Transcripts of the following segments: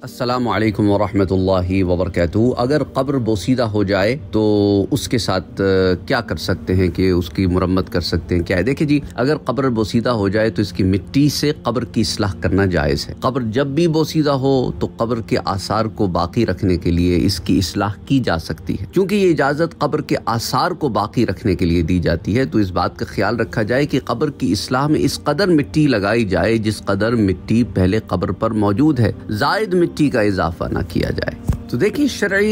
السلام علیکم ورحمۃ اللہ وبرکاتہ۔ اگر قبر بوسیدہ ہو جائے تو اس کے ساتھ کیا کر سکتے ہیں کہ اس کی مرمت کر سکتے ہیں؟ کیا ہے، دیکھیں جی، اگر قبر بوسیدہ ہو جائے تو اس کی مٹی سے قبر کی اصلاح کرنا جائز ہے۔ قبر جب بھی بوسیدہ ہو تو قبر کے آثار کو باقی رکھنے کے لیے اس کی اصلاح کی جا سکتی ہے، کیونکہ یہ اجازت قبر کے آثار کو باقی رکھنے کے لیے دی جاتی ہے۔ تو اس بات کا خیال رکھا جائے کہ قبر کی اصلاح میں اس قدر مٹی لگائی جائے جس قدر مٹی پہلے قبر پر موجود ہے، زائد مٹی کا اضافہ نہ کیا جائے۔ تو دیکھیں،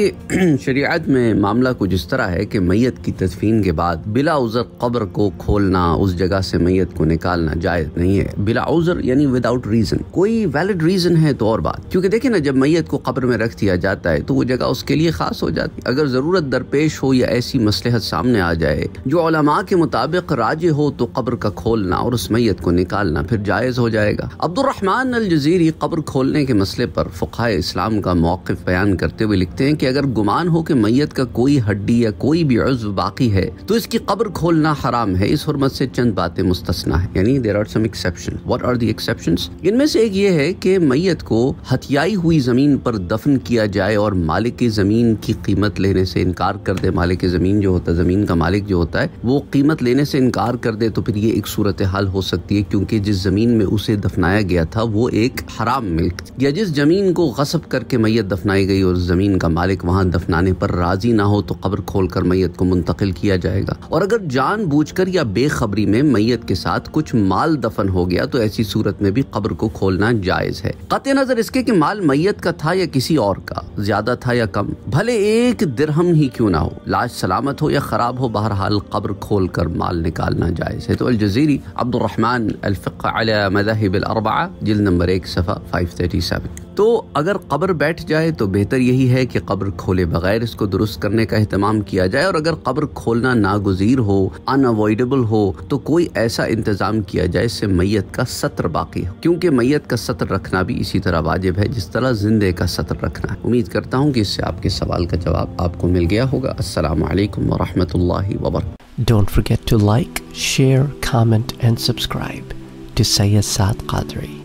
شریعت میں معاملہ کچھ اس طرح ہے کہ میت کی تدفین کے بعد بلا عذر قبر کو کھولنا، اس جگہ سے میت کو نکالنا جائز نہیں ہے۔ بلا عذر یعنی وداؤٹ ریزن، کوئی ویلڈ ریزن ہے تو اور بات، کیونکہ دیکھیں نا، جب میت کو قبر میں رکھ دیا جاتا ہے تو وہ جگہ اس کے لیے خاص ہو جاتی ہے۔ اگر ضرورت درپیش ہو یا ایسی مصلحت سامنے آ جائے جو علماء کے مطابق راجح ہو تو قبر کا کھولنا اور اس میت کو نکالنا پھر جائز ہو جائے گا۔ عبد الرحمن الجزیری قبر کھولنے کے مسئلے پر فقہائے اسلام کا موقف بیان کرتے ہوئے لکھتے ہیں کہ اگر گمان ہو کہ میت کا کوئی ہڈی یا کوئی بھی عضو باقی ہے تو اس کی قبر کھولنا حرام ہے۔ اس حرمت سے چند باتیں مستثنا ہیں، یعنی there are some exceptions۔ What are the exceptions؟ ان میں سے ایک یہ ہے کہ میت کو ہتھیائی ہوئی زمین پر دفن کیا جائے اور مالک زمین کی قیمت لینے سے انکار کر دے۔ مالک زمین جو ہوتا ہے، زمین کا مالک جو ہوتا ہے، وہ قیمت لینے سے انکار کر دے تو پھر یہ ایک صورتحال ہو سکتی ہے، کیونکہ جس زمین میں اسے دفنایا گیا تھا وہ ایک حرام ملک، یا جس زمین کو غصب کر کے میت دفنائی گئی اور زمین کا مالک وہاں دفنانے پر راضی نہ ہو تو قبر کھول کر میت کو منتقل کیا جائے گا۔ اور اگر جان بوجھ کر یا بے خبری میں میت کے ساتھ کچھ مال دفن ہو گیا تو ایسی صورت میں بھی قبر کو کھولنا جائز ہے، قطع نظر اس کے کہ مال میت کا تھا یا کسی اور کا، زیادہ تھا یا کم، بھلے ایک درہم ہی کیوں نہ ہو، لاش سلامت ہو یا خراب ہو، بہرحال قبر کھول کر مال نکالنا جائز ہے۔ تو الجزیری عبد الرحمن الفقہ علی مذاہب الاربعہ، جلد نمبر 1 صفحہ 537۔ تو اگر قبر بیٹھ جائے تو بہتر یہی ہے کہ قبر کھولے بغیر اس کو درست کرنے کا اہتمام کیا جائے، اور اگر قبر کھولنا ناگزیر ہو، اناوائڈیبل ہو، تو کوئی ایسا انتظام کیا جائے جس سے میت کا ستر باقی ہو، کیونکہ میت کا ستر رکھنا بھی اسی طرح واجب ہے جس طرح زندے کا ستر رکھنا ہے۔ امید کرتا ہوں کہ اس سے آپ کے سوال کا جواب آپ کو مل گیا ہوگا۔ السلام علیکم ورحمۃ اللہ وبرکاتہ۔ Don't forget to like, share, comment and subscribe to Sayyid Saad Qadri.